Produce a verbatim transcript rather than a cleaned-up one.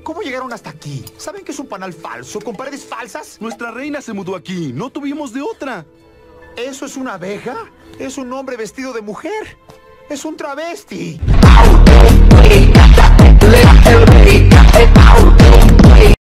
¿cómo llegaron hasta aquí? ¿Saben que es un panal falso, con paredes falsas? Nuestra reina se mudó aquí. No tuvimos de otra. ¿Eso es una abeja? Es un hombre vestido de mujer. Es un travesti.